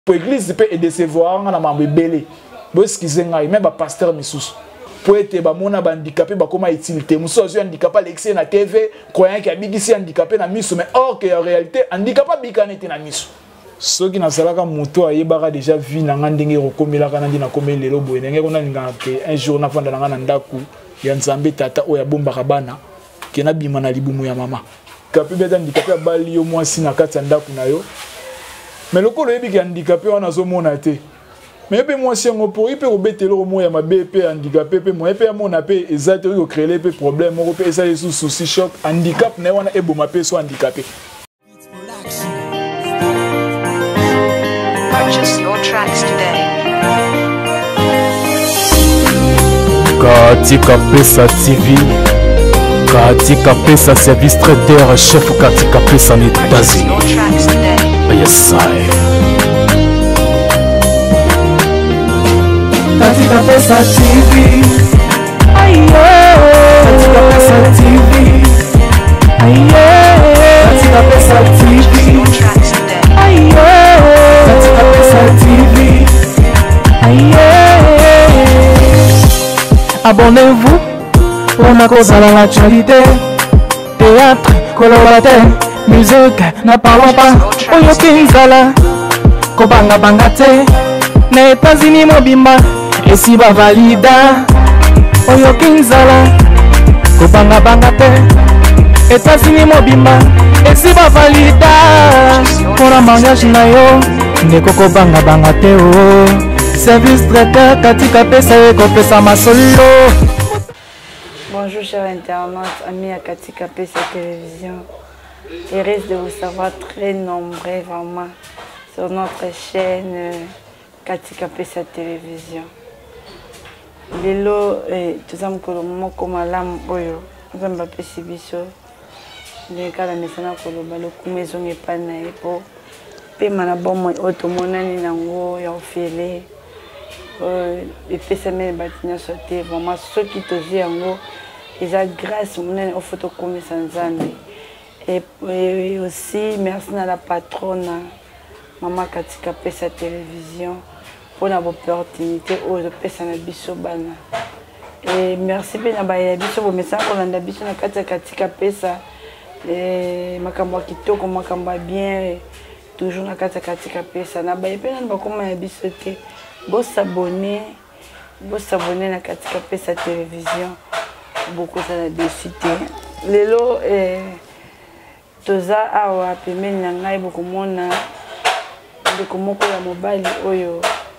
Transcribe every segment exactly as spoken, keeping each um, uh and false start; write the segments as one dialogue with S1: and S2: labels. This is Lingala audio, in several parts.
S1: Pour l'église peut décevoir na mambo belé. Bo skize ngai même ba pasteur misusu. Pour être ba mona ba handicapé ba comment utilité. Muso zo handicapé l'excès na T V, croyant qu'il bigisi handicapé na miso mais or que en réalité handicapé bikanete na miso. Ce qui n'a salaka moto ayebaka déjà vu na ngandenge rokomela kana ndina komela lelo boye ndenge kona ninga ke un jour na fanda na ngana ndaku ya nzambe tata oya bomba kabana kena bima na libumu ya mama. Kapi beta handicapé bali yo mwasi na kati ndaku na yo. Mais le colo est handicapé, on a zo mona te. Mais pe moi si on pour il peut obéter le mot ya ma B P handicapé pe moi pe mon appel exact au créer les problèmes on peut ça les soucis choc handicap ne wana e bo ma pe so handicapé.
S2: Purchase your tracks today.
S3: Katika Pesa T V, Katika Pesa service traiteur chef Katika Pesa en États-Unis. Yes, I.
S4: Katika Pesa T V, ayo. Katika Pesa T V, ayo. Katika Pesa T V, ayo. Katika Pesa T V, ayo. Abonnez-vous, on a causé dans l'actualité. Théâtre, coloriateur, musique, n'a parlons pas. Oyo kinzala, kobanga banga te. Na États-Unis mobimba, esi ba valida. Oyo kinzala, kobanga banga te. États-Unis mobimba, esi ba valida. Pona mariage na yo, ndeko kobanga banga te o. Service traiteur Katika Pesa eko pesa masolo.
S5: Bonjour chers internautes, amis à Katika Pesa Télévision. Il risque de vous savoir très nombreux vraiment sur notre chaîne euh, Katika Pesa Télévision. Lelo tout ça me comme alam oyo, nous avons pas si biso. Les cas de mesana koloba le kumezo ngepana epo. Pe mana bomo otomonani nango ya ofele. Euh et pesa me batinya sauter vraiment ceux qui te yango ils a grâce mon au photo comme sanzambe. Et, et aussi merci à la patronne Maman Katika Pesa Télévision pour l'opportunité aux pesa na biso bana. Et merci bien na ba biso bo message qu'on a biso na Katika Pesa et makambo kitoko makambo bien toujours na Katika Pesa na ba pena ba koma ya biso te bo s'abonner bo s'abonner na Katika Pesa Télévision beaucoup ça décidé lelo et toza awa pembeni na ngai bokomona ndeko moko ya mobali oyo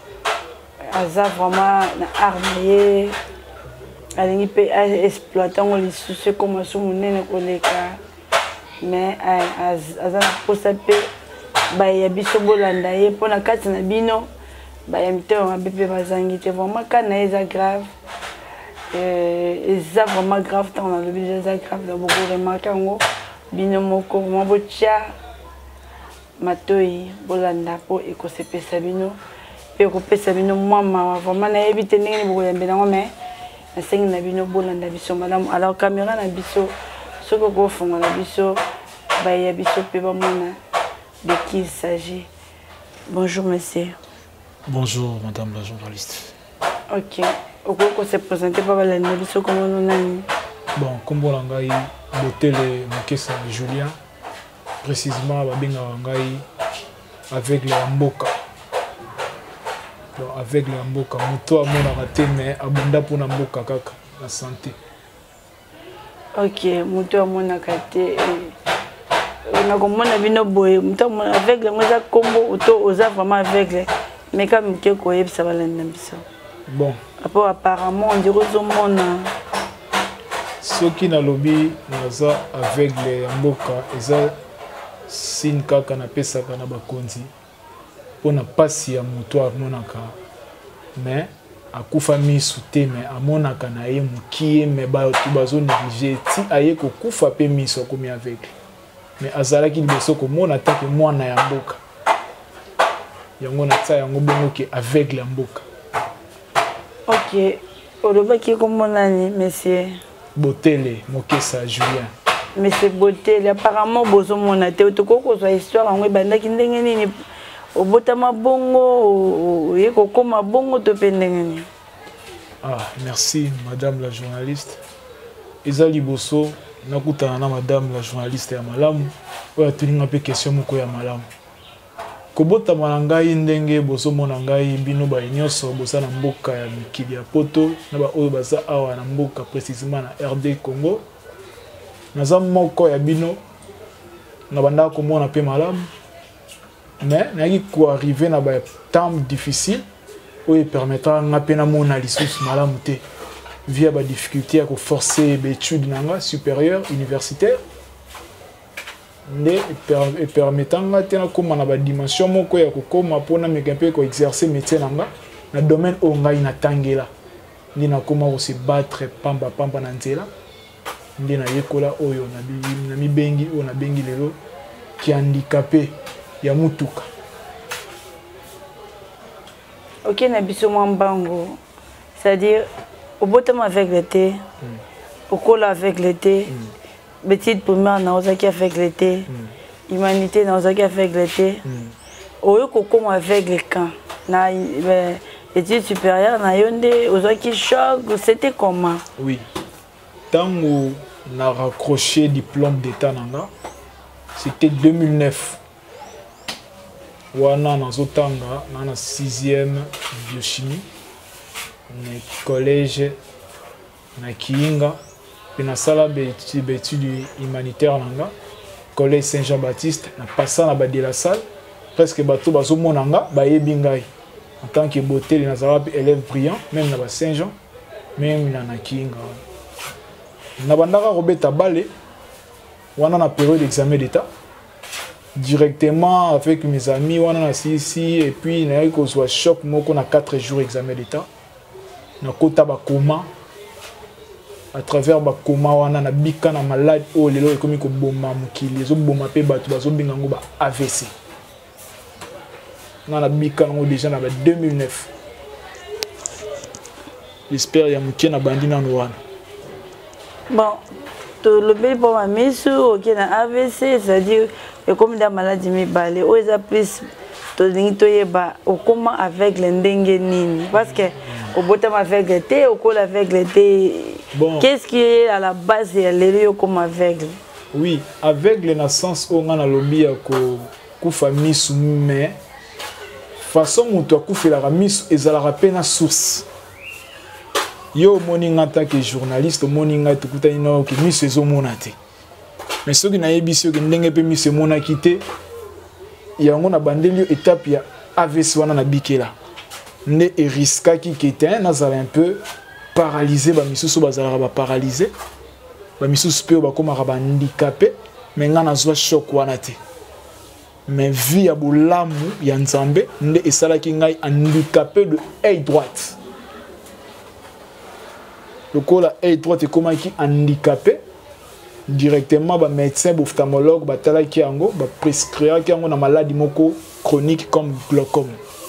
S5: aza vraiment na arme alingi pe exploiter ngo lisusu comme so munene koleka mais aza na posa pe ba ya biso bolanda ye pona kati na bino ba ya mitero mabe pe bazangi te vraiment kana eza grave euh eza vraiment grave tant on a le budget eza grave da beaucoup remarquer ngo bino moko mabotia matoi bolanda po ekosepesa bino pe kopesa bino mama vraiment na ebite ndenge boko ya mbenango mais na sengi na bino bolanda biso madame alors caméra na biso soko ko fonga na biso ba ya biso pe ba mona de qui il s'agit. Bonjour monsieur.
S1: Bonjour madame la journaliste.
S5: OK. Oko se présenter pas la biso comment on nani.
S1: Bon, comme on ngai Botele Mokesa Julien précisément babenga ngai avec les mboka. Donc avec les mboka moto amona raté mais abunda pona mboka kaka la santé.
S5: OK, moto amona katé on a komona bino boye moto avec les moza combo auto oza vraiment avec mais comme ke ko yebisa balanda biso.
S1: Bon,
S5: après apparemment on dirait au monde
S1: ceux qui na lobby naza avec les mboka eza sin kaka na pesa kana bakonzi pona pasi ya moto amonaka mais akufa misu te mais amonaka na ye mukie mais ba to bazo négliger ti aye ko kufa pe misu komi avec mais azalaki liboso ko mona take mwana ya mboka yango na tsa yango bongo ke avec la mboka.
S5: OK, oloba ki komona ni monsieur
S1: Botele Mokesa Julien.
S5: Mais c'est Botele apparemment bozo mona te to ko ko histoire ngo bandaki ndenge nini obotama bongo yeko koma bongo to pendengeni.
S1: Ah, merci madame la journaliste. Eza liboso nakutana na madame la journaliste ya malamu oya tulinga pe question moko ya malamu. Kobotama na ngai ndenge bozomona ngai bino ba nyonso bosa na mboka ya mikili ya poto na ba oyo baza awa na mboka précisément na R D Congo. Naza moko ya bino na banda komona pe malamu. Mais naki ko arriver na ba temps difficile où permettra na pena mona lisusu malamu te via ba difficulté à forcer ba études nanga supérieure universitaire ne et permettant na tena koma na ba dimension moko ya kokoma pona mekampe ko exercer métier nanga na domaine o ngai na tangela ni na koma ko se battre pamba pamba na nzela ndi na yekola oyo na bi na mi bengi o na bengi lelo qui handicapé ya mutuka.
S5: Ok, na biso mbango, c'est-à-dire au bottom avec l'été, au col avec l'été, petite première na ozaki avec l'été, humanité na ozaki avec l'été, au yoko comme avec les camps, na études supérieures na yonde ozaki choc, c'était comment?
S1: Oui, tant où on a raccroché diplôme d'état nanga, c'était deux mille neuf. Wana nazotanga na sixième biochimie na collège na Kiinga pe na sala d'études humanitaires nanga collège Saint-Jean-Baptiste na passa na ba de la salle presque bato bazomona nga bayebi ngai en tant que beauté na zala élève brillant même na ba Saint-Jean même na na Kiinga na bandaka robeta balé wana na période d'examen d'état directement avec mes amis on a ici et puis na ko soit choc moko na quatre jours examen d'état na kota ba coma à travers ba coma wana na bika na malade o lelo ekomi ko boma mukili zo boma pe batu bazo binga ngo ba A V C na na bika ngo déjà na ba deux mille neuf j'espère ya mukie na bandi na wana
S5: bon to le bel pour ma mise ok na A V C c'est-à-dire et comme dans maladie mi balé ou ça plus to dingi to yeba au comment avec le ndenge nini parce que au bottom avec le thé au col avec le thé bon. Qu'est-ce qui est à la base de l'élio comme aveugle?
S1: Oui, aveugle na sens où on a lobby ko kufa misu mais façon mutu akufela ka misu ezala pena source yo moni en tant que journaliste moni nga tukutani na ke misu ezomona te mais ce qui n'a pas été ndenge pe mi se mona quitté yango na bandeli étape ya A V C wana na bikela ne risque qui était nazala un peu paralysé ba misusu bazala ba paralysé ba misusu pe ba koma ba handicapé mais nga na zwa choc wana te mais vie ya bolamu ya nzambe nde esalaki ngai handicapé de œil droite le cola œil droite comment qui handicapé directement ba médecin ophtalmologue ba tala ki yango ba prescrire ki yango na maladie moko chronique comme glaucome.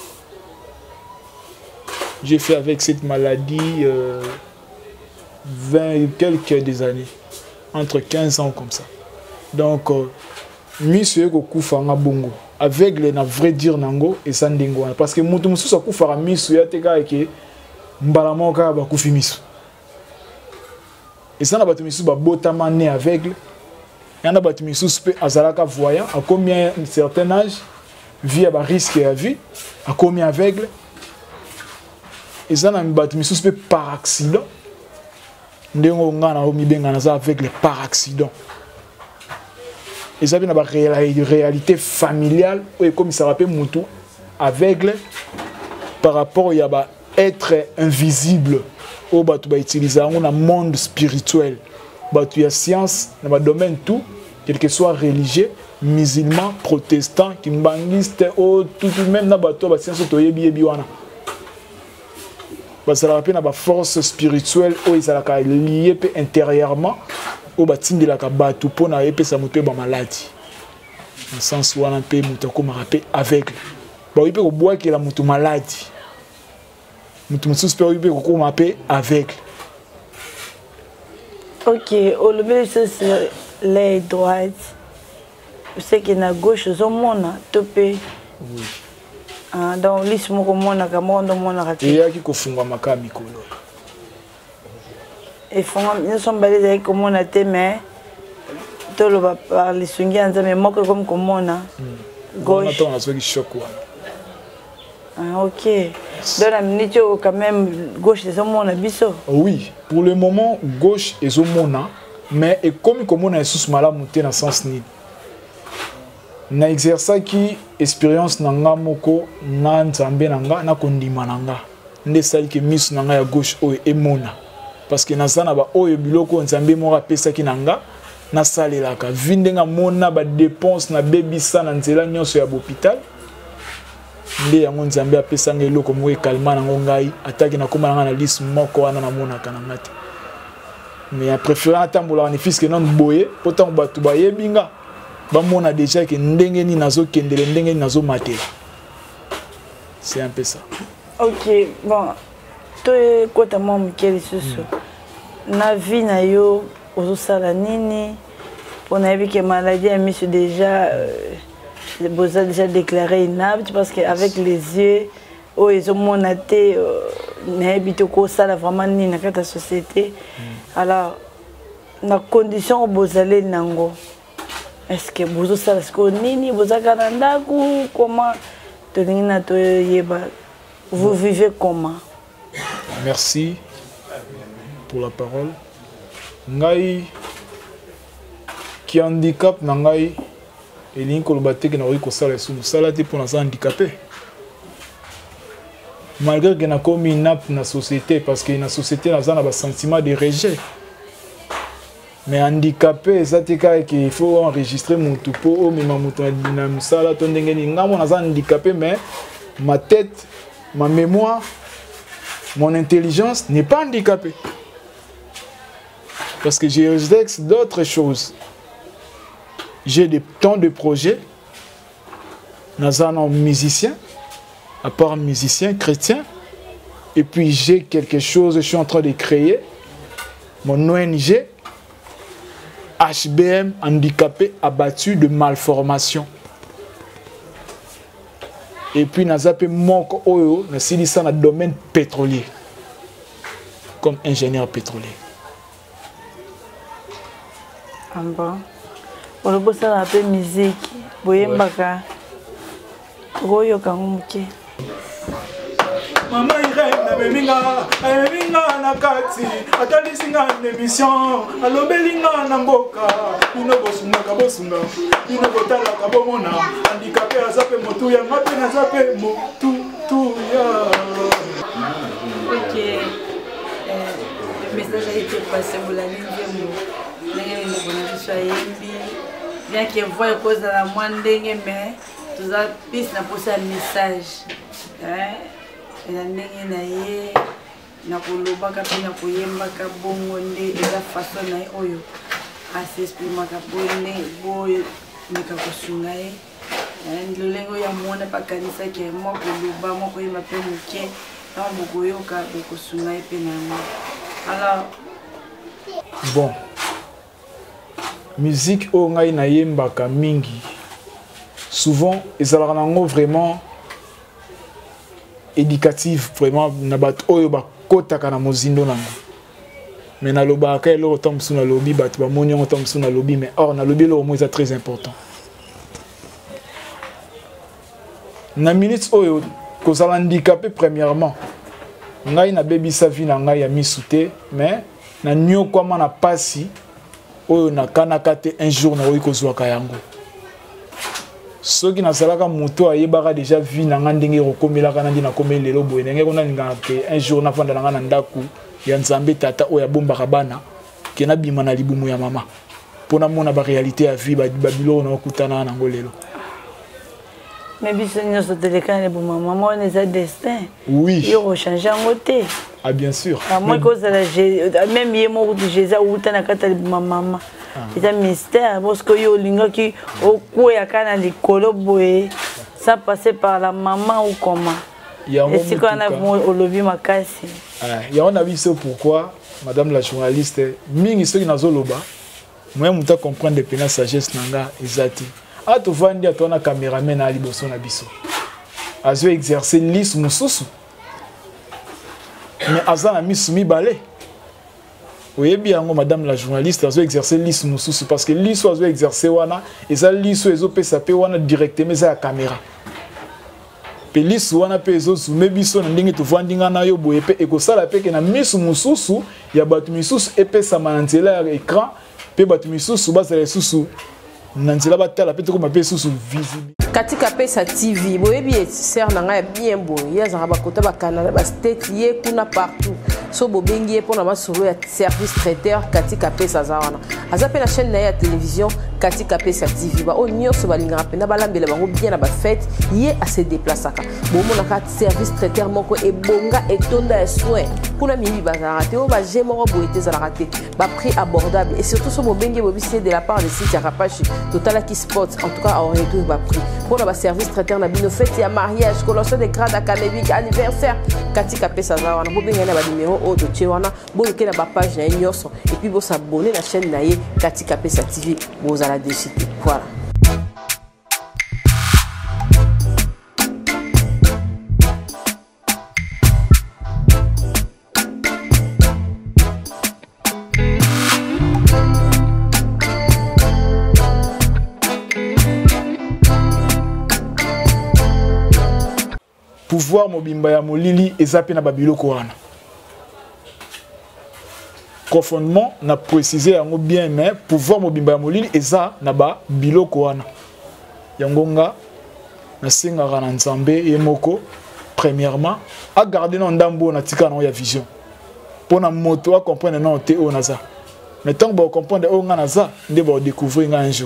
S1: J'ai fait avec cette maladie euh, vingt quelques des années entre quinze ans comme ça. Donc euh, monsieur ko kufa nga bongo aveugle na vrai dire nango et ça ndingo parce que mutu mususu akufa misu ya teka ke mbala moka ba kufi misu. Et ça n'a pas de missus botama né aveugle. Il y en a pas de missus pe azalaka voyant à combien un certain âge via ba risque à vie à combien aveugle. Et ça n'a pas de missus pe par accident. Ndengo ngana o mi benga na za aveugle par accident. Et ça vient de réalité familiale ou comme ça rappelle mutu aveugle par rapport à ba être invisible. Au batu ba utiliser un monde spirituel batu ya science dans le domaine tout quel que soit religieux musulman protestant kimbangiste ou tout même na batu ba science to yebi yebi wana ba ça rappelle na ba force spirituelle ou ils ala lié pe intérieurement au batindi la ka batu pona yepe sa moto ba maladie dans sens wana pe moto ko ma rappel avec ba yepe ko bois que la moto maladie mutu mususu pe oyibe kokoma pe aveugle.
S5: Ok, au lever sur l'œil droite, c'est que na gauche au monde topé.
S1: Oui.
S5: Ah, donc liste moko mona ka mondo mona ka.
S1: Et yaki ko funga maka mikolo.
S5: Et funga nous sommes balés ko mona te mais to lo ba parler sungi anza mais moko comme ko mona. Gauche.
S1: On a ce qui choc.
S5: Ah OK. Dans la minute quand même gauche les hommes on a biso.
S1: Oui, pour le moment gauche et homona mais et comme comme on a sous mala monter dans sens ni. Na exerça qui expérience nanga moko na nzambe nanga na kondima nanga. Nde sali ke miss nanga ya gauche o emona. Parce que nazana ba oyo biloko nzambe mo rapesa ki nanga na salelaka vindenga mona ba dépense na bebisa na nzela nyonso ya hôpital. Nde yango nzambe apesa nga eloko mo ekalma nango ngai ataki na koma nanga na liste moko wana na mona kananga te. Mais a préféré atambola en fils que non boye pourtant batu ba yebinga ba mona déjà que ndenge ni nazo kendele ndenge ni nazo matela. C'est un peu ça.
S5: OK, bon. Toi kota mo mkeli susu. Na vie na yo ozosala nini? On a vu que maladie a mis déjà les beaux a déjà déclaré inapte parce qu'avec les yeux oh ils ont monaté n'habite ko sala vraiment ni na kata société. Alors na condition beaux aller nango. Est-ce que beaux sala ko nini beaux akananda ku comment tenina to yeba vous vivez comment?
S1: Merci pour la parole. Ngai qui handicap nangai elingi koloba te ke nakoki kosala esumu sala te mpo naza handicapé malgré que nakomi inapte na société parce que na société naza na basentiment de rejet mais handicapé eza te kaka ke il faut enregistrer motu mpo omema motu na mosala to ndenge nini ngambo naza handicapé mais ma tête ma mémoire mon intelligence n'est pas handicapée parce que j'exerce d'autres choses. J'ai des temps de projets. Nous sommes musiciens, à part musicien, chrétien. Et puis j'ai quelque chose, je suis en train de créer. Mon O N G, H B M, handicapé, abattu de malformation. Et puis nous avons mon oyo, nous sommes dans le domaine pétrolier, comme ingénieur pétrolier.
S5: Ah bon? On a besoin d'un peu de musique. Boyembaka. Royo Kangomuke.
S1: Maman Irène na beminga, beminga na kati, atalisinga l'émission, alobelinga na mboka, ino bosunga kabosunga, ino botala kabomona, handicapé azape motu ya mape na zape motu tu ya.
S5: OK. Le message a été passé pour la ligne de mots. Bien que vous voyez cause de la moindre mais tout ça piste n'a pas un message hein et la ndenge na ye na koloba ka pena koyemba ka bongo nde eza façon na oyo a s'exprimer ka bonne boy nika kosunga ye and lengo ya mona pa kanisa ke mo koloba mo koyemba pe muke na bokoyoka bokosunga ye pena alors
S1: bon musique o ngai na yembaka mingi souvent ezalaka nango vraiment éducative vraiment na bato oyo bakotaka na mozindo nango mais nalobaka eloko ta mosusu nalobi bato bamoni yango ta mosusu nalobi mais or nalobi eloko mo eza très important na minute oyo kozala handicapé premièrement ngai nabebisa vie na ngai ya misu te mais na nyokwama na pasi oyo nakanaka te un jour na oyo kozwaka yango soki nasalaka moto ayebaka déjà vie na nga ndenge ekokomelaka nandi nakomeli lelo boye ndenge konalingaka ke un jour nafanda na nga na ndako ya nzambe tata oyo abombaka bana ke nabima na libumu ya mama mpo namona baréalité ya vie babiloko naokutana nango lelo.
S5: Mais biso nyonso telekana buma mama on est destin.
S1: Oui.
S5: Yo changer en côté.
S1: Ah bien sûr.
S5: À moins que ça même yé moko de Jésus ou tana kata buma mama. C'est un mystère parce que yo linga ki au ya kana likolo boye ça passer par la maman ou comment. Et c'est qu'on a au lobby makasi.
S1: Ah, ya on a vu ça pourquoi madame la journaliste mingi soki nazoloba moi muta comprendre de pena sagesse nanga ezati. Ah, tu vois, tu as un caméraman à liboso na biso. azo exercer lis mususu mais aza na misu mibale oyebi yango madame la journaliste azo exercer lis mususu parce que liso azo exercer wana eza liso ezopesa pe wana directement eza ya caméra pe liso wana pe ezosume biso na ndenge tovandinga na yo boye pe ekosala pe ke na misu mususu ya bato misusu epesama na nzela ya écran pe bato misusu bazala lisusu na nzela batala pe tokoma pe lisusu visible
S6: katika pesa T V boyebi ser na ngai bien boye ya zanga bakota ba Canada ba state ye kuna partout so bobengi pour na masolo ya service traiteur katika pesa za wana aza pe na chaîne na ya télévision katika pesa T V ba onyo so balinga pena balambela bango bien na ba fête ye a se déplaçaka bomo na ka service traiteur moko ebonga etonda ya soin kuna mimi bazara te o ba jemo boye te za raté ba prix abordable et surtout so bobengi bobisi de la part de site ya Rapachi Total qui sport en tout cas on retrouve ba prix pour le service traiteur na bino fête ya mariage colossal de grade académique anniversaire katika pesa za wana bobenga na ba numéro o to chewana boluke na ba page na nyoso et puis bo s'abonner na chaîne na ye katika pesa T V bo la décide voilà.
S1: Pouvoir mobimba ya molili ezape na babiloko wana. Confondement na préciser yango bien mais pouvoir mobimba ya molili eza na babiloko wana. Yango nga na singaka na Nzambe ye moko premièrement a garder na ndambo na tika na ya vision. Pona moto a comprendre na te o naza. Mais tant ba comprendre o nga naza nde ba découvrir nga un jour.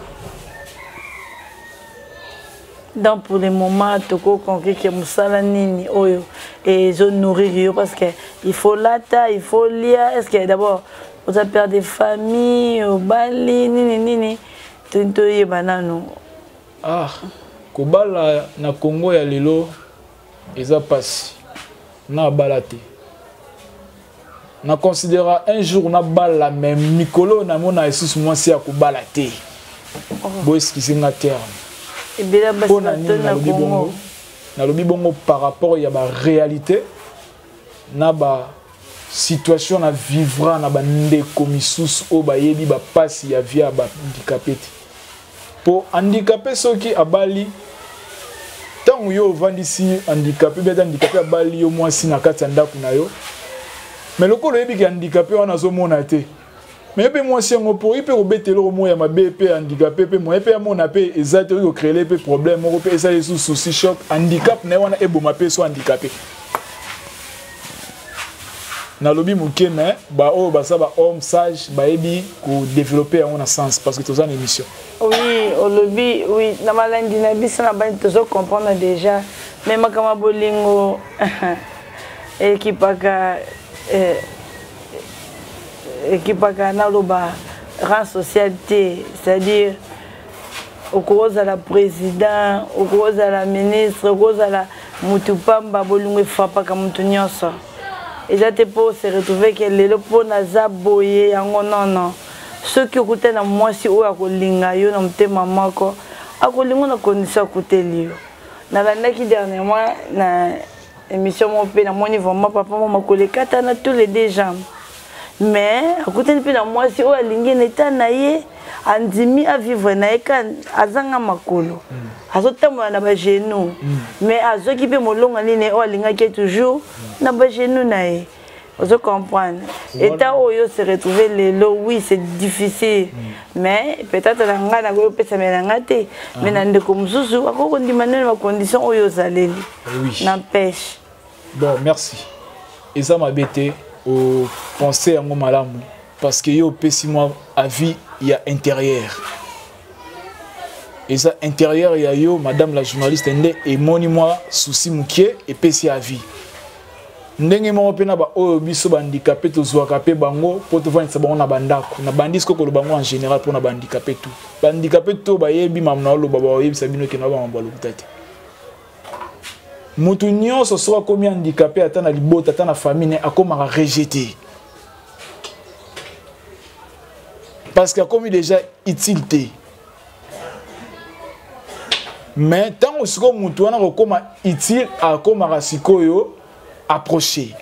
S5: Donc pour le moment, toko konki ke musala nini oyo et je nourrir parce que il faut lata, il faut lire. Est-ce que d'abord vous avez peur des familles, au bali nini nini, tento ye banano.
S1: Ah, kobala na Congo ya lelo eza pasi na balate. Na considéra un jour na bala même mikolo na mona esusu mwasi ya kobalate. Bo excusez nga terme. Na lobi bongo par rapport ya ba réalité na ba situation na vivra na ba ndeko misusu o ba yebi ba pasi ya via ba handicapé po handicapé soki abali tangu yo vandisi handicapé beta handicapé abali yo mwasi na kati ndako na yo mais lokolo yebi ki handicapé wana zo mona te. Mais pe moi si on pour peut rebêter le mot ya mabe pe handicapé pe moi pe mon appé exact yo créer pe problème mo pe ça sous souci choc handicap na wana e boma pe so handicapé na lobi muke mais ba o ba ça ba homme sage ba ebi ko développer en sens parce que tous en émission
S5: oui au lobby oui na malandi na bisa na ba tous comprendre déjà même kama bolingo ekipaka eh ekipaka na loba rang socialité c'est-à-dire au cause à la président au cause à la ministre au cause à la mutupamba bolungu fapa ka mutu nyonso ezate po se retrouver que lelo po na zaboye yango non non ceux qui écoutent na mwasi o akolinga yo na mtema mako akolinga na condition kuteli yo na landaki dernièrement na émission mon pe na moni vraiment papa mama kolekata na tous les deux jambes. Mais à côté de moi, si on a l'ingé n'état naïe, andimi à vivre naïe quand azanga makolo, azote moi na ba genou, mais azo qui peut mon long en ligne, on l'inga qui est toujours na ba genou naïe, vous comprenez? Et ta oyo se retrouver les lots, oui c'est difficile, mais peut-être la nga na go peut se mettre en gâté, mais na ndeko mzuzu, à quoi on dit maintenant ma condition oyo zaleli, n'empêche.
S1: Bon merci, et ça m'a bêté. Au penser à mon malamu parce que yo pesi moi à vie il y a intérieur et ça intérieur il y a yo madame la journaliste ndé et moni moi souci mukie et pesi à vie ndenge mo pena ba o biso ba handicapé to zwa kapé bango pour te voir ça bon na bandako na bandis ko ko bango en général pour na handicapé tout ba handicapé to ba yebi mamna lo baba yebi sabino ke na ba mbalo kutati mutu nyonso soit comme handicapé ata na libota ata na famille akoma rejeté parce que comme déjà utilité mais tant que siko mutu wana kokoma utile akoma sikoyo approcher.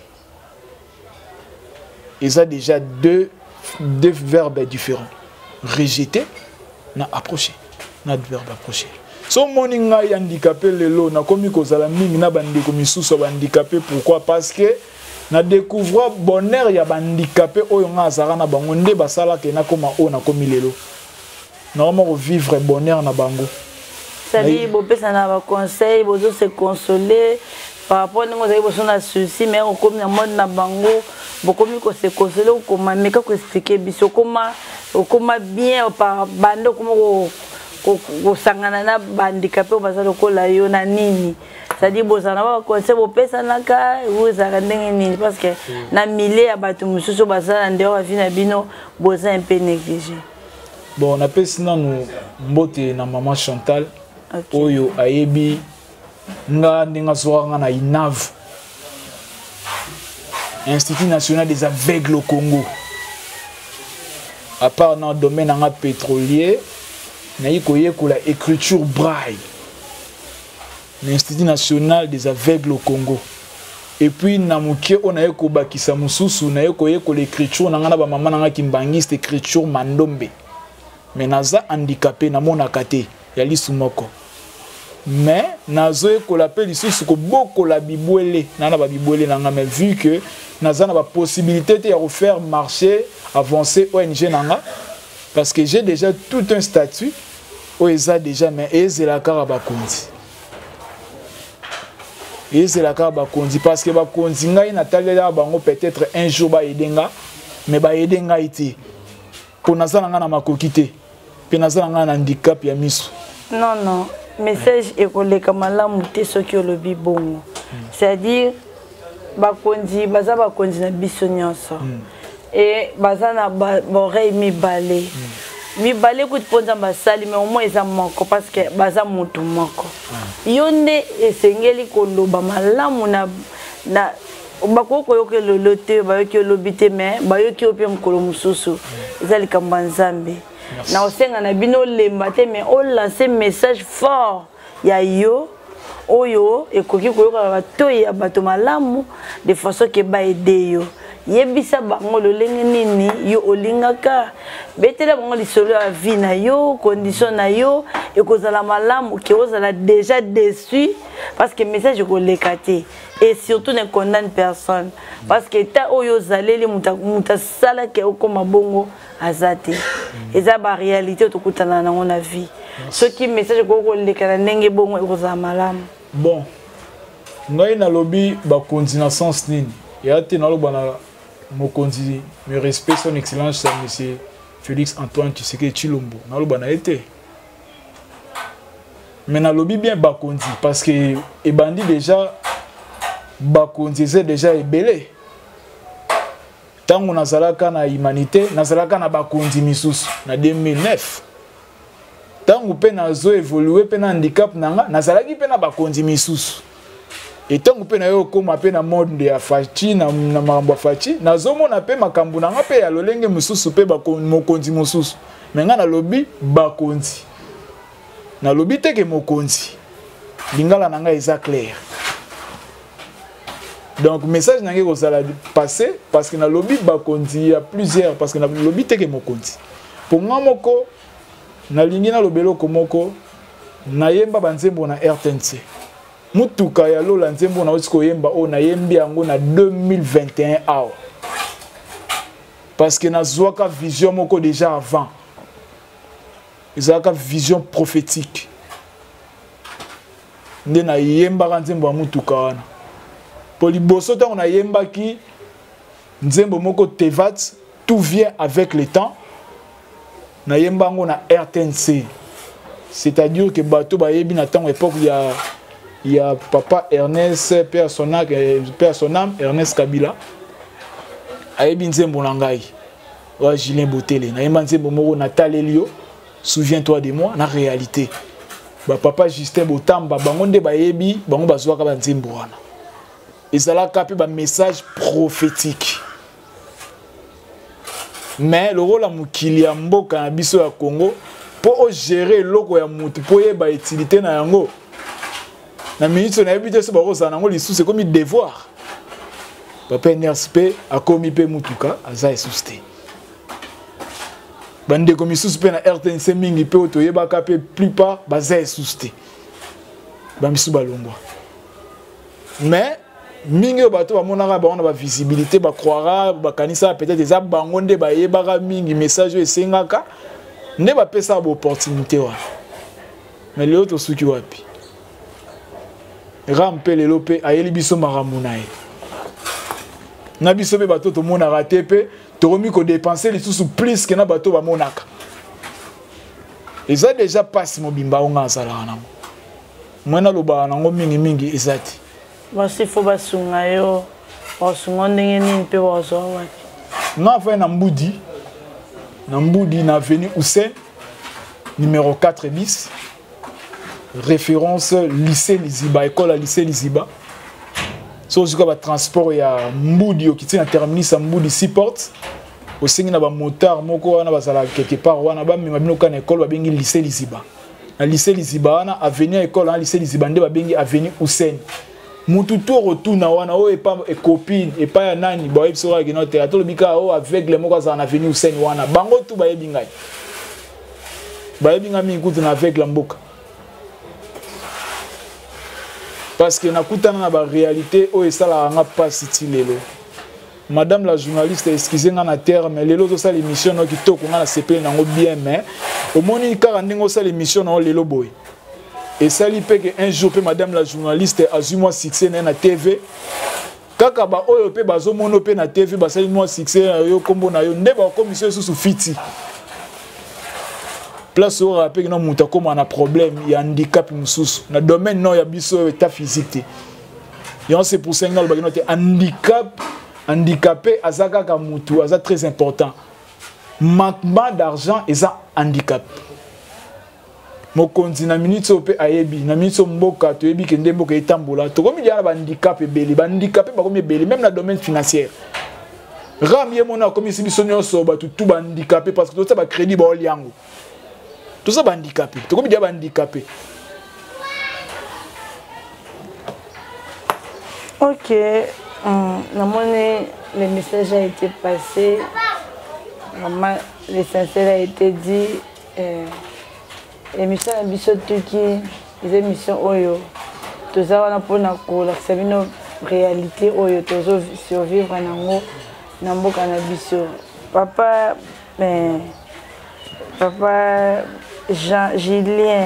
S1: Et ça déjà deux deux verbes différents. Rejeter na approcher. Na verbe approcher. So moninga ya handicapé lelo na komi kozala mingi na bandeko misusu handicapé, pourquoi? Parce que na découvrir bonheur ya handicapé oyo nga azara na bango nde basala ke na koma o na komi lelo. Normalement vivre bonheur na bango.
S5: C'est-à-dire bo pesa na ba conseil, bo se consoler par rapport à nos émotions na souci, mais on comme na mode na bango, bo komi ko se consoler ou comment mais ko expliquer biso comment comment bien par bando comment ko sangana na handicapé ou basalo ko la yo na nini. C'est-à-dire bo ça na ba conseil bo pesa na ka ou ça ndenge nini parce que na milieu ya bato mususu basala ndeo wa vina bino bo ça un peu négligé.
S1: Bon, on appelle sinon nous mbote na maman Chantal. Okay. Oyo ayebi nga ndinga soa na I N A V, Institut National des Aveugles au Congo. À part dans le domaine pétrolier, na yikoye ko la écriture braille. L'Institut National des Aveugles au Congo. Et puis na mukie on a yeko bakisa mususu na yikoye ko l'écriture na ngana ba mama na kimbangiste écriture mandombe. Mais naza handicapé na mona kate ya lisumoko. Mais nazo ko l'appelle lisusu ko boko la bibwele na na ba bibwele na nga, mais vu que naza na ba possibilité de refaire marcher avancer O N G nanga parce que j'ai déjà tout un statut o eza déjà mais ezela kara ba konzi. Ezela kara ba konzi parce que ba konzi ngai na talela bango peut-être un jour ba edenga mais ba edenga ité pour naza na makokité. Penaza nga na handicap ya miso.
S5: Non non, message école comme la muté ce qui le bibongo. C'est-à-dire ba kondi baza ba kondi na biso nyonso. Et baza na oreille mi balé. Mi balé ko ponza ba sali mais au moins eza moko parce que baza mutu moko. Yonde esengeli ko loba malamu na na bakoko yoke le lote ba yoke lobité mais ba yoke opia mkolo mususu. Ezali kambanzambe. Na osenga na bino lembate mais on lance message fort ya yo oyo ekoki koyoka bato ya bato malamu de façon que ba aider yo yebisa bango lolenge nini yo olingaka betela bango lisolo ya vie na yo condition na yo ekozala malamu ki ozala déjà déçu parce que message ko lekate et surtout ne condamne personne parce que ta oyo zaleli muta muta sala ke okoma bongo azate eza ba réalité to kutana na ngona vie ce qui message ko ko lekana ndenge bongo ekozala malamu.
S1: Bon ngai na lobby ba continue sens nini ya te na loba na mokonzi me respect son excellence monsieur Félix Antoine Tshisekedi Tshilombo na loba na été mais na lobby bien ba konzi parce que e bandi déjà ba konzi c'est déjà ebelé tango nazalaka na humanité nazalaka na ba konzi misusu na deux mille neuf tango pe nazo évoluer pe na handicap nanga nazalaki pe na ba konzi misusu et tango pe na yo koma pe na monde ya fachi na na makambo fachi nazo mona pe makambo nanga pe ya lolenge misusu pe ba mokonzi misusu mais nga na lobby ba konzi na lobby teke mokonzi lingala nanga eza clair. Donc message nangé ko sala passer parce que na lobby ba konzi ya plusieurs parce que na lobby teke mokonzi pour nga moko na lingi na lobelo komoko na yemba banzembo na R T N C mutuka ya lola nzembo na osiko yemba o na yembi yango na deux mille vingt et un awa parce que na zwaka vision moko déjà avant ezaka vision prophétique nde na yemba nzembo ya mutuka wana poliboso tango na yemba ki nzembo moko tevat tout vient avec le temps na yemba ngo na R T N C c'est-à-dire que bato ba yebi na tango époque il y a il y a papa Ernest père son âme père son âme Ernest Kabila ayebi nzembo na ngai wa Julien Botele na yemba nzembo moko na talelio souviens-toi de moi na réalité ba papa Justin Botamba bango nde ba yebi bango bazwaka ba nzembo wana ezalaka pe ba message prophétique. Mais le rôle à Mukili ya mboka na biso ya Congo pour gérer l'oko ya mutu pour yeba utilité na yango na minute na habité so bako za nango lisu c'est comme devoir papa N R S P a commis pe mutuka aza esusté bande comme lisu pe na R T N C mingi pe to yeba ka pe plupart baza esusté ba misu balongwa mais mingi bato ba monaka ba on ba visibilité ba croira ba kanisa peut-être eza bango nde ba yebaka mingi message esengaka ne ba pesa ba opportunité wa mais le autre suki wapi rampe le lope ayeli biso maramuna e na biso be bato to mona raté pe to remis ko dépenser les sous plus que na bato ba monaka eza déjà passe mobimba onga sala na moi na loba nango mingi mingi ezati
S5: basi fo basunga yo basunga ndenge nini pe bazo wapi
S1: na fa na mbudi na mbudi na avenue Hussein numéro quatre bis référence lycée Liziba école à lycée Liziba so zuka ba transport ya mbudi okiti na terminus mbudi six portes osingi na ba motard moko wana bazala quelque part wana ba mema bino kana école ba bengi lycée Liziba na lycée Liziba wana avenue école na lycée Liziba nde ba bengi avenue Hussein mutu to retourna wana o epa e copine epa ya nani ba ebisora ke no théâtre le bika o aveugle moko za na avenue Hussein wana bango tu ba yebinga ba yebinga mi kutu na aveugle mboka parce que na kutana na ba réalité o esala nga passe ti lelo madame la journaliste excusez nga na terme mais lelo to sa l'émission no kitoko nga na sepele nango bien mais au moni kaka ndingo sa l'émission no lelo boy et ça lui fait que un jour pe madame la journaliste a eu moi succès na T V kaka ba oyo pe bazo mono pe na T V ba sali moi succès yo kombo na yo nde ba commission sous fiti place au rappel non muta comme on a problème il y a handicap mususu na domaine non ya biso état physique et on c'est pour ça nga le note handicap handicapé azaka ka mutu aza très important manquement d'argent et ça handicap mokonzi na minute ope ayebi na minute mboka to yebi kende mboka etambola to komi dia ba handicap ebeli ba handicapé ba komi ebeli même na domaine financier ram ye mona komi sibiso nyonso ba tout ba handicapé parce que tout ça ba crédit ba oliango tout ça ba handicapé to komi dia ba handicapé.
S5: OK, hum, le message a été passé, vraiment l'essentiel a été dit. Euh, émission na biso tuki les émissions oyo toza wana pona ko la sabino réalité oyo tozo survivre nango na mboka na biso papa mais papa Jean Julien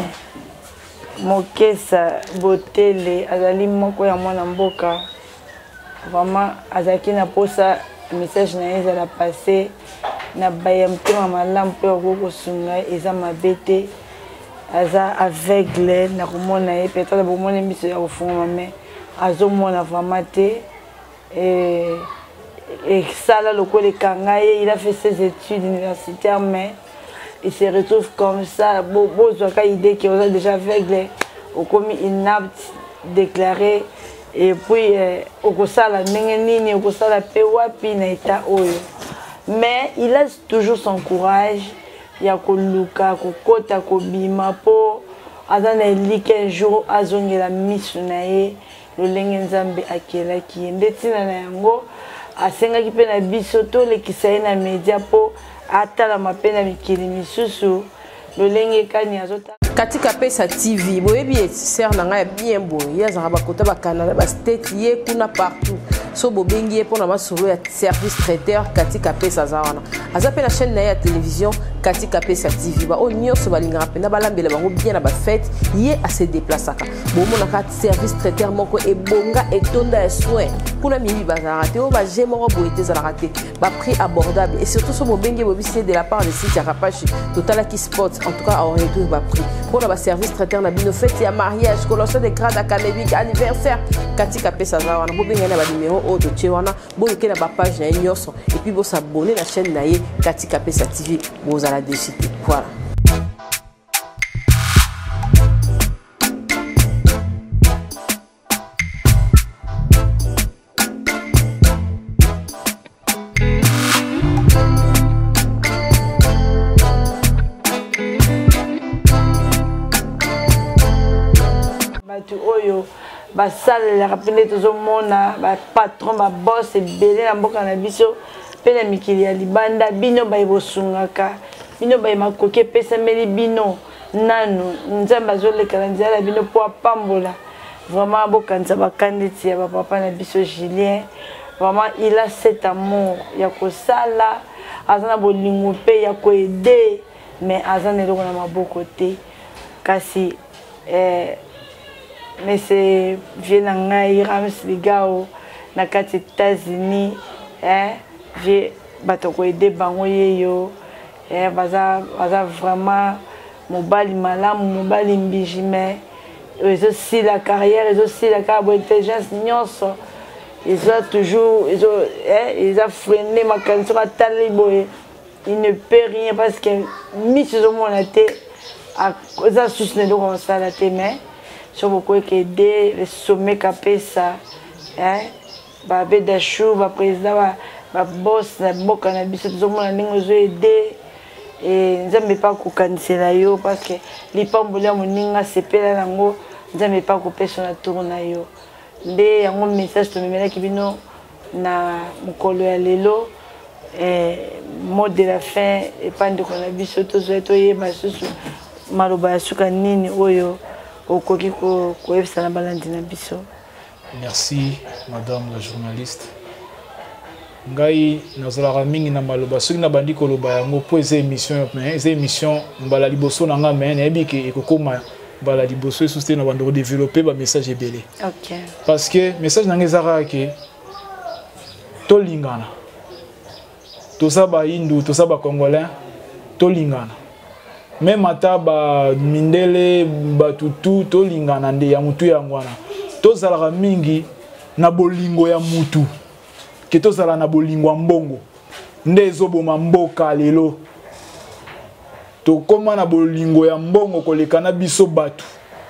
S5: Mokesa Botele azali moko ya mwana mboka vraiment azaki na posa message na yeza la passé na bayamtema malamu pe ko sunga eza mabete aza aveugle na komona ye peut-être bomona miso ya kofunga mais azomona vraiment te et et ça là le côté kangaye il a fait ses études universitaires mais il se retrouve comme ça bon bon ka idée qu'il est déjà aveugle au commis inapte déclaré et puis au kosala ndenge nini au kosala pe wapi na état oyo mais il a toujours son courage ya koluka kokota kobima po azana elike un jour azongela misu na ye lolenge nzambe akelaki ndetina na yango asengaki pe na biso to lekisa ye na media po atala mapena mikili misusu lolenge kani azota
S6: katika pesa T V boyebi ser na nga bien boy ya zanga bakota ba Canada ba state ye kuna partout so bobengi ye pona masolo ya service traiteur katika pesa zawana azape na chaîne na ya télévision katika pesa T V ba onyo so balinga pena balambela bango bien na ba fête ye a se déplacer bomona ka service traiteur moko ebonga etonda ya soin kuna mimi bazara te o ba jemo boyete za la raté ba prix abordable et surtout so bobengi bobisi de la part de site ya Rapachi Total qui spot en tout cas on retrouve ba prix pour le service traiteur na bino fête ya mariage collection de grade académique anniversaire katika pesa zawana bobenga na ba numéro o to chewana boyoke na ba page na nyoso et puis bo s'abonner la chaîne na ye katika pesa T V boza la décité voilà.
S5: basalelaka mpe nde tozomona bapatron babos ebele na mboka na biso mpe na mikili ya libanda bino baye bosungaka bino baye makoki epesameli bino nanu nzambe azoleka na nzela na bino mpo apambola vraiment bokanisa bakanditi ya bapapa na biso Julien vraiment il a cet amour ya kosala aza na bolingo mpe ya koede mais aza na eloko na maboko te kasi eh, mais c'est vieux na ngai Rams Ligao na kati États-Unis eh vieux bato koede bango yeyo eh baza baza vraiment mobali malamu mobali mbiji mais ils ont aussi la carrière ils ont aussi la carrière intelligence nyonso ils ont toujours ils ont eh ils ont freiné ma cancer à taliboé il ne peut rien parce que mis sur mon été à cause de soucis de comme ça la mais sur beaucoup que aider le sommet capé ça hein ba bedachou ba président ba ba boss na boka na biso tout le monde ningo zo aider et nzambe pa kokanisela yo parce que lipambola moninga sepela nango nzambe pa kopesa na tourna yo nde yango message to memela kibino na mukolo ya lelo et mot de la fin et pas de kona biso to zo to yeba susu maloba ya suka nini oyo okoki ko koyebisa na balandi na biso.
S1: Merci madame la journaliste. Ngai nazalaka mingi na maloba soki na bandi koloba yango po eza émission mais eza émission mbala liboso na nga mais nayebi ke ekokoma mbala liboso esusu te na bando développer ba message ebele.
S5: OK.
S1: Parce que message na nga ezaka ke tolingana toza ba hindu toza ba congolais tolingana même ata ba mindele ba tutu tolingana nde ya mutu ya ngwana tozalaka mingi na bolingo ya mutu ke tozala na bolingo ya mbongo nde ezoboma mboka lelo tokoma na bolingo ya mbongo koleka na biso batu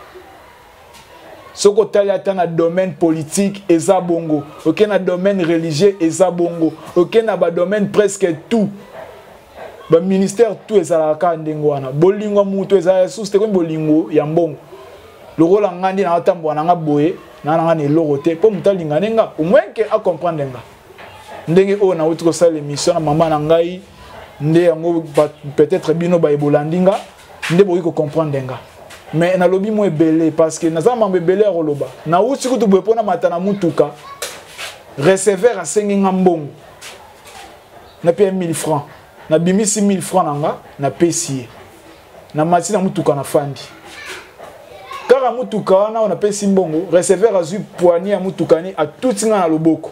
S1: soko tali ata na domaine politique eza bongo oke na domaine religieux eza bongo oke na ba domaine presque tout ba ministère tout ezalaka ndengo wana bolingo ya mutu ezala sous te ko bolingo ya mbongo lokola ngandi na atambo na nga boye na nga ne loko te po mutalinga nenga au moins que a comprendre nga ndenge o na utiko sala émission na mama na ngai nde yango peut-être bino ba ebolandinga nde boyi ko comprendre nga mais na lobi mo ebele parce que naza mambe ebele roloba na uti ko to boye pona matana mutuka receveur a sengi nga mbongo na paye mille francs na bimisi mille francs nanga na pesier na mati na mutuka na fandi kaka mutuka wana on appelle simbongo receveur azui poignée ya mutuka ni a tout nga na loboko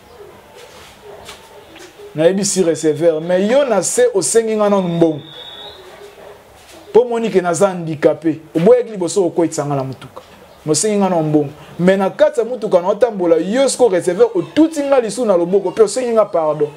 S1: na ebisi receveur mais yo na se osengi nga na mbongo po monique na za handicapé oboye ki liboso okoitsanga na mutuka mosengi nga na mbongo mais na kati ya mutuka na otambola yo sko receveur o tout nga lisu na loboko pe osengi nga pardon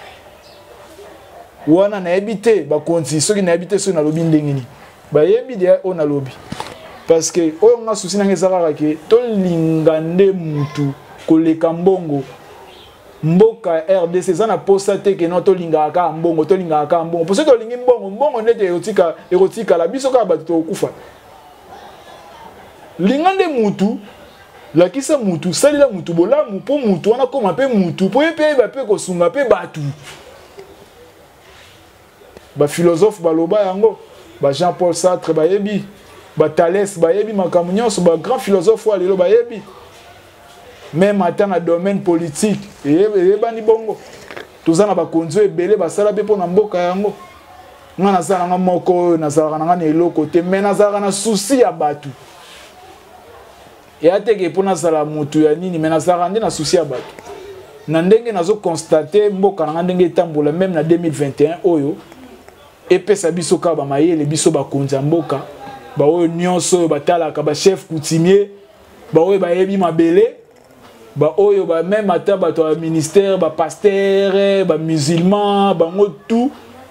S1: wana na ebité ba konti soki na ebité so na lobi ndengini ba yebi dia on na lobi parce que oyo nga souci na ngezaka ke to lingande mutu koleka mbongo mboka R D C za na posta te ke no to lingaka mbongo to lingaka mbongo pour ce to lingi mbongo mbongo ndete erotika erotika la biso ka bato to kufa lingande mutu la kisa mutu salila mutu bolamu po mutu wana koma pe mutu po yepe ba pe ko sunga pe batu ba philosophe baloba yango ba Jean-Paul Sartre ba yebi ba Thalès ba yebi makambo nyonso ba grand philosophe wa lelo ba yebi même ata na domaine politique et bani bongo tozana ba konzo ebele ba sala pe pona mboka yango nga na sala nga moko na sala nga na eloko te mais na sala na souci ya batu et ateke pona sala mutu ya nini mais na sala ndi na souci ya batu na ndenge nazo constater mboka nga ndenge etambola même na deux mille vingt et un oyo epesa biso ka ba mayele biso ba konza mboka ba oyo nyonso batalaka ba chef coutumier ba oyo ba yebi mabele ba oyo ba même ata bato ya ministère ba pasteur ba musulman bango tout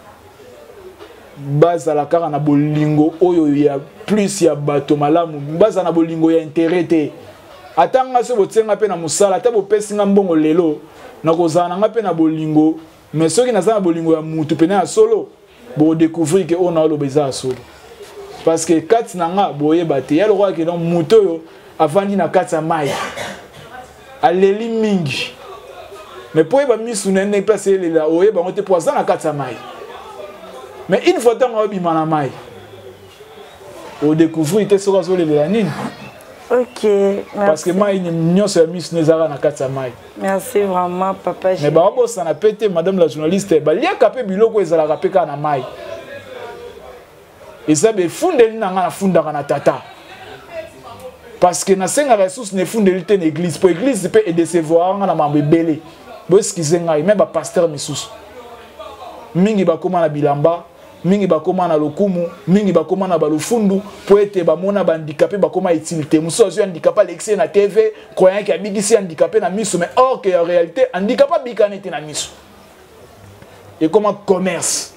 S1: bazala kaka na bolingo oyo ya plus ya bato malamu bazala na bolingo ya intérêt te atanga se botenga pe na musala ata bopesinga mbongo lelo na kozana nga pe na bolingo mais soki na za na bolingo ya mutu pena ya solo bo découvrir que on a le beza solo parce que kati nanga boye bate ya le roi que donc muto yo avandi na kati ya mai aleli mingi mais po yeba misu na ne place elela oyeba ngo te po aza na kati ya mai mais une fois ntango obima na mai odécouvrir te soki azolelela nini.
S5: Ok, merci.
S1: Parce que moi, il n'y a pas de mai.
S5: Merci vraiment, papa.
S1: Mais bah, bon, ça n'a pas été, madame la journaliste, bah, il y a capé biloko ils allaient rappeler na mai. Et ça, ben, fondé na funda na tata. Parce que na senga ressources ne fondé l'ité l'église. Pour l'église, peut aider ses voix na mambe belé. Bon, ce qu'ils ont, même bah pasteur missus. Mingi ba koma na bilamba. Mingi bakoma na lokumu, mingi bakoma na balufundu, po ete bamona bandikapé bakoma utilité. Muso azui handicapé l'excès na T V, croyant qu'il abigisi handicapé na miso, mais or que en réalité handicapé bikanete na miso. Et comment commerce?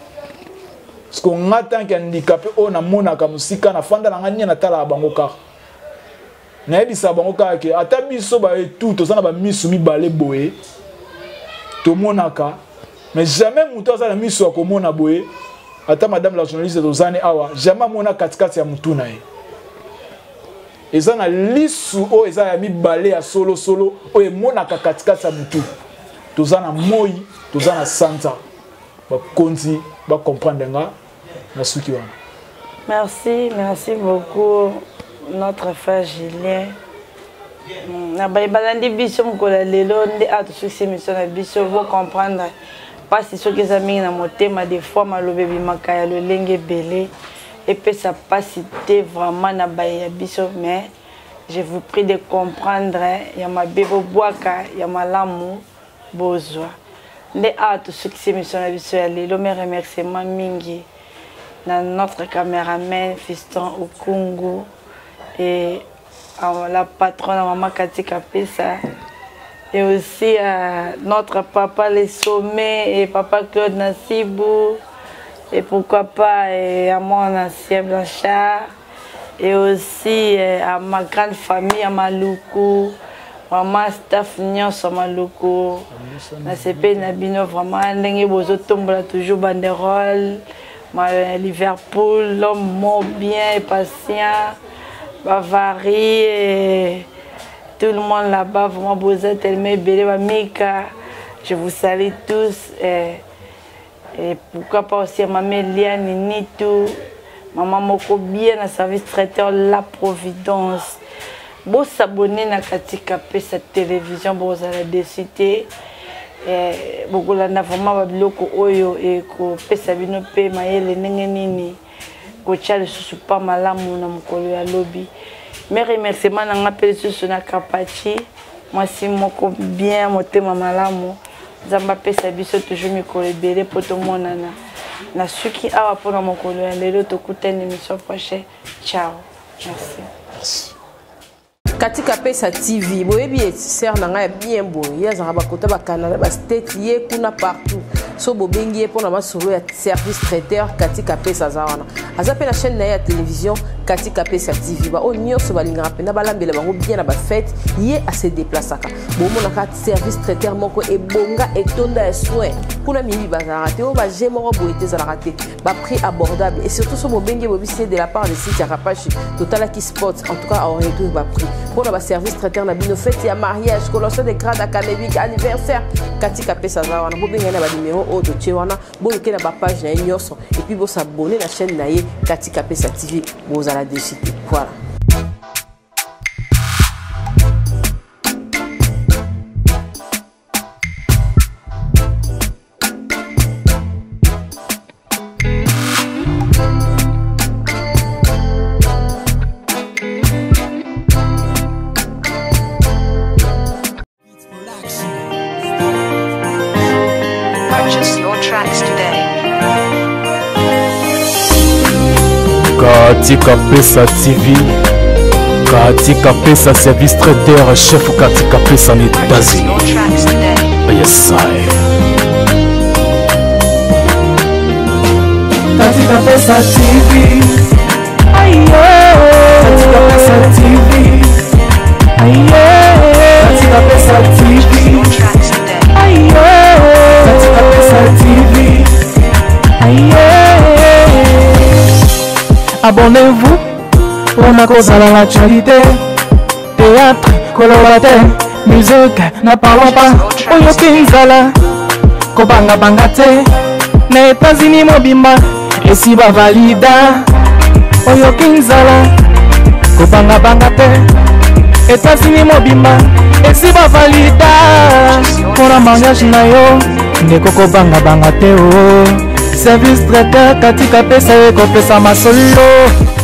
S1: Parce qu'on attend qu'il handicapé on a mona kamusika na fanda na nganya na tala bango ka. Na ebisa bango ka ke ata biso ba tout to sana ba miso mi balé boé. To monaka, mais jamais muto za na miso akomona boé. Ata madame la journaliste dozane awa jamais mona katikati ya mutu na ye eza na lisu o eza ya mibale ya solo solo o emona katikati ya mutu tozana moi tozana santa ba konzi ba comprendre nga na suki wana.
S5: Merci, merci beaucoup notre frère Julien. Na ba balandi biso mkola lelo ndi atu succès mission na biso vous comprendre. Pas si ce que ça mine dans mon thème, des fois, ma lobe bimakaya le lingue belé et puis ça passe vraiment na baïa biso, mais je vous prie de comprendre. Il y a ma bébé boaka, il y a ma l'amour besoin. Les autres ceux qui s'émission la biso aller, le me remerciement mingi na notre caméraman Fiston Okungu et la patronne maman Katika Pesa. Et aussi euh, notre papa Les Sommets et papa Claude Nassibou. Et pourquoi pas et à mon ancien Blanchard. Et aussi euh, à ma grande famille à Maluku. Vraiment staff Nyos à Maluku. Na C P Nabino vraiment. N'engue bozo tombola toujours banderole. Liverpool, l'homme mort bien et patient. Bavarie et... Tout le monde là-bas, vraiment, vous êtes tellement belle, Mika. Je vous salue tous. Et, et pourquoi pas aussi à maman Liane Nitou, maman Moko bien, à service traiteur La Providence. Vous s'abonner à Katika P, cette télévision, vous allez décider. Beaucoup là, vraiment, beaucoup oyo et ko pesa bino pe maele nengenini. Ko chale susu pas malamu na mukolo ya lobby. Mes remerciements n'ont appelé sur la capachi. Moi, si mon bien, mon thème malamu, Zamba pesa biso toujours me colébélé pour tout le monde. Na suki awa pour mon collègue. Les autres écoutent une émission prochaine. Ciao. Merci.
S1: Merci.
S6: Katika Pesa T V, boyebi sœur nanga bien bon, ya za ba kota ba Canada ba state ye kuna partout. So bobengi pour na masolo ya service traiteur Katika Pesa zawana. Azape la chaîne na ya télévision Katika Pesa T V ba onyo so balinga pena balambela bango bien na ba fête ye a se déplaçaka. Bomo na kat service traiteur moko e bonga et tonda ya soin. Kuna mimi bazara te o ba jemoro boete za raté. Ba prix abordable et surtout so bobengi bobisi de la part de site Rapachi Total qui Sports en tout cas on retrouve ba prix. Pour le service traiteur na bino fête ya mariage colossal de grade académique anniversaire Katika Pesa zawana bo benga na ba numéro o to tchewana bo ke na ba page na nyoso et puis bo s'abonner na chaîne na ye Katika Pesa T V bo za la décider voilà.
S3: Katika Pesa T V, Katika Pesa service traiteur chef Katika Pesa en États-Unis. Yes, I.
S4: Katika Pesa T V, ayo. Katika Pesa T V, ayo. Katika Pesa T V, ayo. Katika Pesa T V, ayo. Abonnez-vous, on a causé l'actualité. théâtre koloba te musique na parlons pas oyoki nzala kobangabanga te na États-Unis mobimba esi bavalida oyoki nzala kobangabanga te États-Unis mobimba esi bavalida mpona mariage na yo ndeko kobangabanga te o service traiteur katika pesa ye kopesa masolo